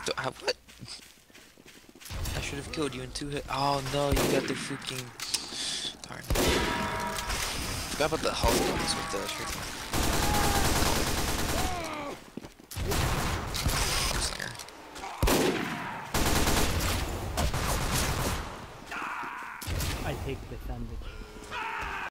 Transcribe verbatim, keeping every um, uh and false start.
Do- I- What? I should have killed you in two hits. Oh no, you got the freaking. Darn. Forgot about the health bonus with the shuriken. Slinger. I take the sandwich.